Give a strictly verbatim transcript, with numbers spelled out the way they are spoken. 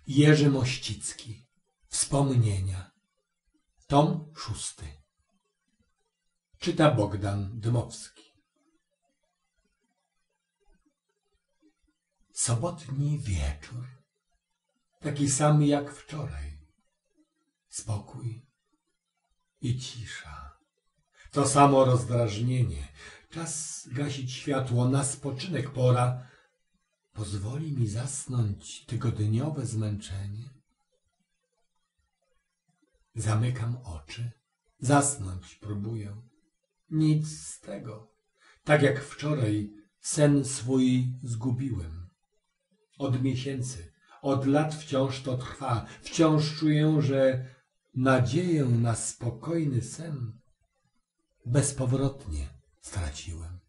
Jerzy Mościcki. Wspomnienia. Tom szósty. Czyta Bogdan Dmowski. Sobotni wieczór. Taki sam jak wczoraj. Spokój i cisza. To samo rozdrażnienie. Czas gasić światło, na spoczynek pora. Pozwoli mi zasnąć tygodniowe zmęczenie. Zamykam oczy. Zasnąć próbuję. Nic z tego. Tak jak wczoraj sen swój zgubiłem. Od miesięcy, od lat wciąż to trwa. Wciąż czuję, że nadzieję na spokojny sen bezpowrotnie straciłem.